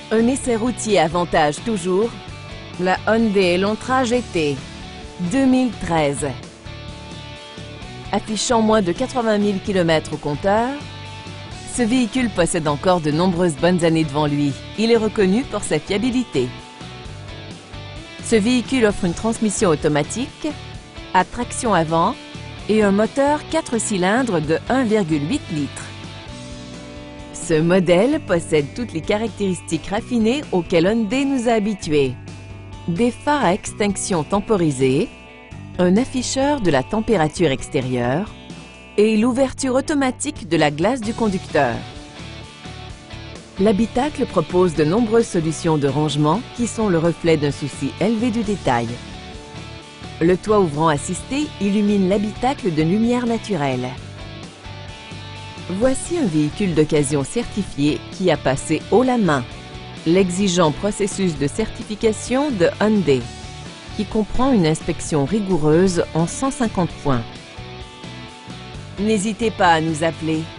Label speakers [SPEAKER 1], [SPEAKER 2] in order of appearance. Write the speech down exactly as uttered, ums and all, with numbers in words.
[SPEAKER 1] Un essai routier avantage toujours la Hyundai Elantra G T deux mille treize. Affichant moins de quatre-vingt mille kilomètres au compteur, ce véhicule possède encore de nombreuses bonnes années devant lui. Il est reconnu pour sa fiabilité. Ce véhicule offre une transmission automatique, à traction avant et un moteur quatre cylindres de un virgule huit litres. Ce modèle possède toutes les caractéristiques raffinées auxquelles Hyundai nous a habitués. Des phares à extinction temporisée, un afficheur de la température extérieure et l'ouverture automatique de la glace du conducteur. L'habitacle propose de nombreuses solutions de rangement qui sont le reflet d'un souci élevé du détail. Le toit ouvrant assisté illumine l'habitacle de lumière naturelle. Voici un véhicule d'occasion certifié qui a passé haut la main l'exigeant processus de certification de Hyundai, qui comprend une inspection rigoureuse en cent cinquante points. N'hésitez pas à nous appeler.